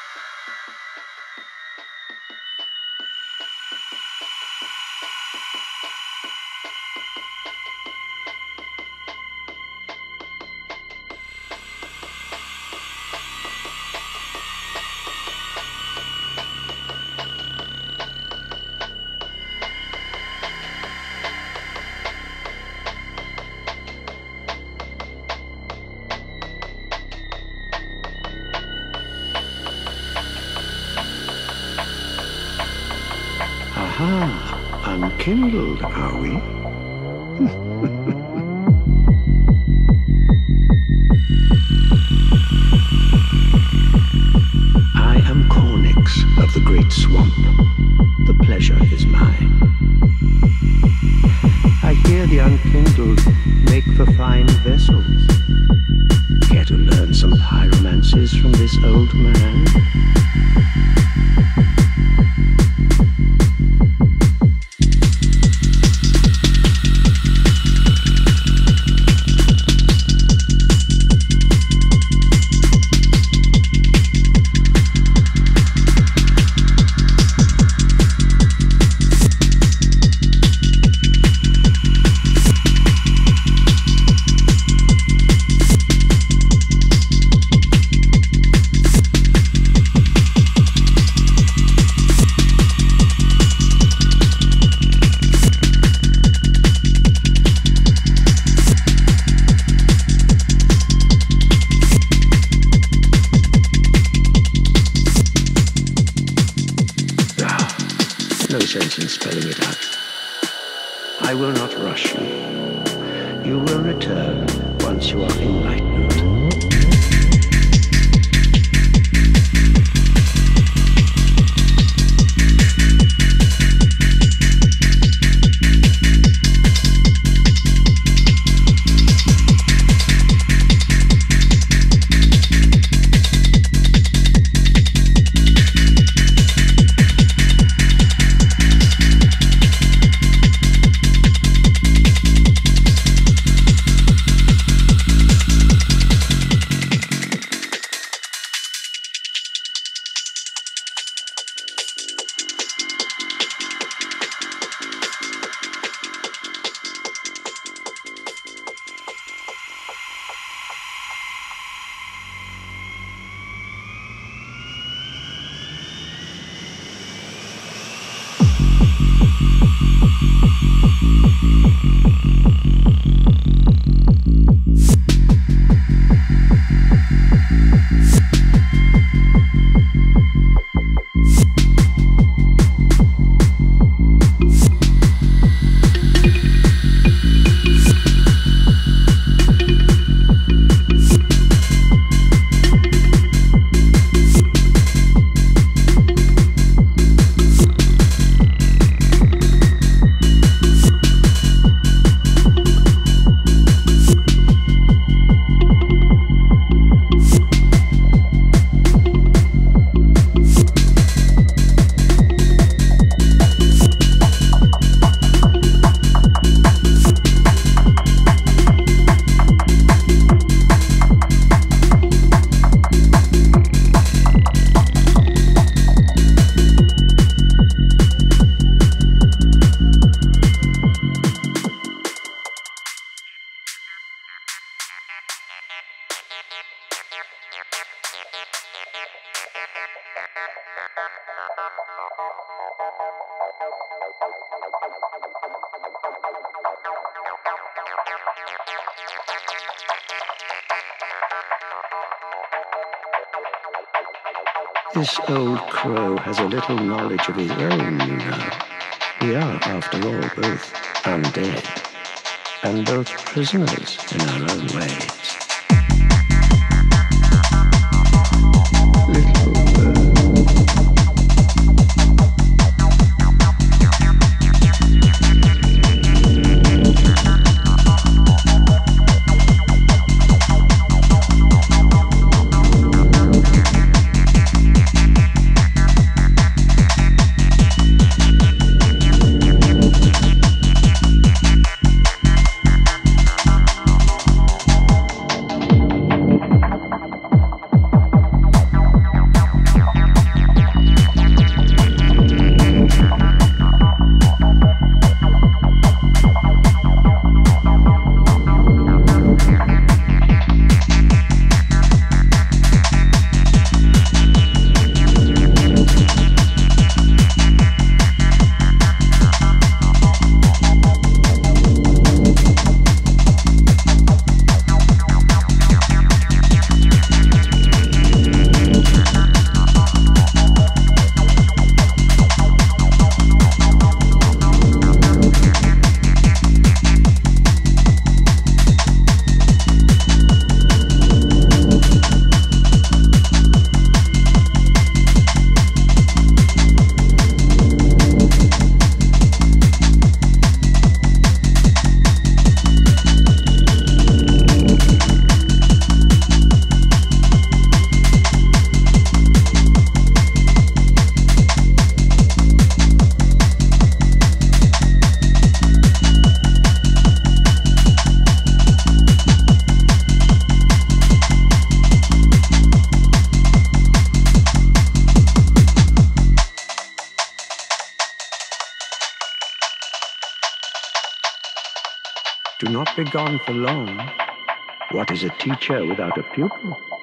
Aha, unkindled, are we? I am Cornix of the Great Swamp. The pleasure is mine. I hear the unkindled make for fine vessels. Care to learn some pyromancies from this old man? No sense in spelling it out. I will not rush you. You will return once you are enlightened. This old crow has a little knowledge of his own, you know. We are, after all, both undead, and both prisoners in our own ways. Do not be gone for long. What is a teacher without a pupil?